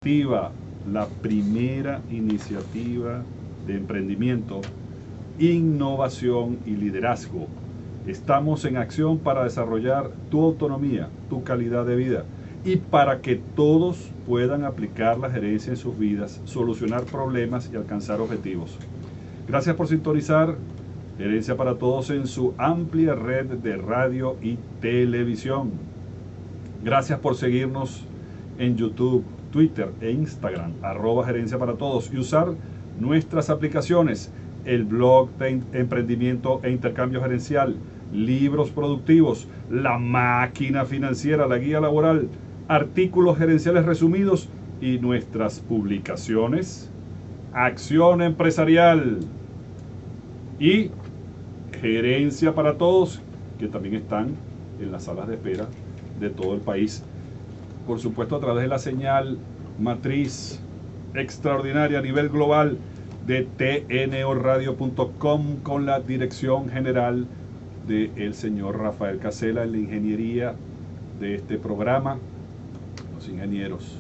Activa, la primera iniciativa de emprendimiento, innovación y liderazgo. Estamos en acción para desarrollar tu autonomía, tu calidad de vida y para que todos puedan aplicar la gerencia en sus vidas, solucionar problemas y alcanzar objetivos. Gracias por sintonizar Gerencia para Todos en su amplia red de radio y televisión. Gracias por seguirnos en YouTube, Twitter e Instagram, @Gerencia para Todos, y usar nuestras aplicaciones, el blog de emprendimiento e intercambio gerencial, libros productivos, la máquina financiera, la guía laboral, artículos gerenciales resumidos y nuestras publicaciones, Acción Empresarial y Gerencia para Todos, que también están en las salas de espera de todo el país. Por supuesto, a través de la señal matriz extraordinaria a nivel global de tnoradio.com, con la dirección general del señor Rafael Casela en la ingeniería de este programa, los ingenieros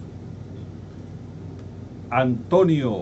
Antonio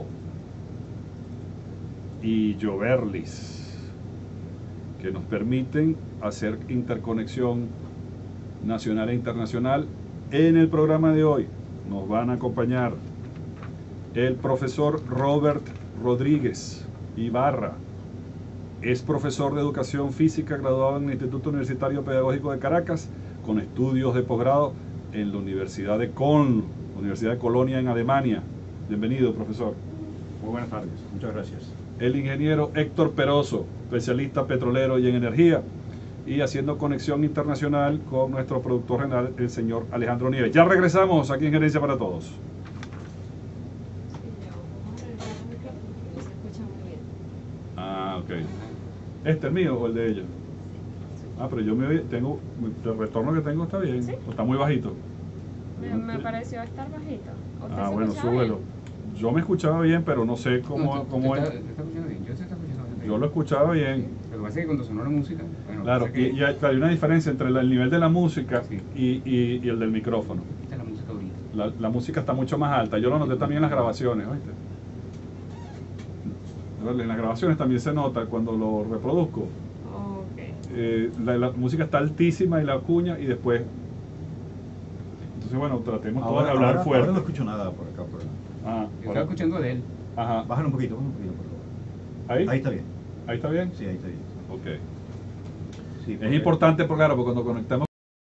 y Joverlis, que nos permiten hacer interconexión nacional e internacional. En el programa de hoy nos van a acompañar el profesor Robert Rodríguez Ibarra. Es profesor de Educación Física, graduado en el Instituto Universitario Pedagógico de Caracas, con estudios de posgrado en la Universidad de Colonia en Alemania. Bienvenido, profesor. Muy buenas tardes, muchas gracias. El ingeniero Héctor Peroso, especialista petrolero y en energía, y haciendo conexión internacional con nuestro productor general, el señor Alejandro Nieves. Ya regresamos aquí en Gerencia para Todos. Ah, ok. ¿Este es el mío o el de ella? Ah, pero yo tengo, el retorno que tengo está bien, ¿sí? ¿O está muy bajito? Me pareció estar bajito. Ah, bueno, súbelo. Yo me escuchaba bien, pero no sé cómo es. ¿Te está escuchando bien? Yo te está escuchando bien. Yo lo escuchaba bien. Lo que pasa es que cuando sonó la música... Bueno, claro, y hay una diferencia entre el nivel de la música, sí, y el del micrófono. Esta es la música ahorita. La música está mucho más alta. Yo lo noté también en las grabaciones, ¿oíste? En las grabaciones también se nota cuando lo reproduzco. Okay. La música está altísima y la cuña, y después... Entonces, bueno, tratemos todos de hablar fuerte. Ahora no escucho nada por acá. Yo estaba escuchando de él. Ajá. Bájalo un poquito, por favor. ¿Ahí? Ahí está bien. ¿Ahí está bien? Sí, ahí está bien. Ok. Sí, es importante, porque claro, porque cuando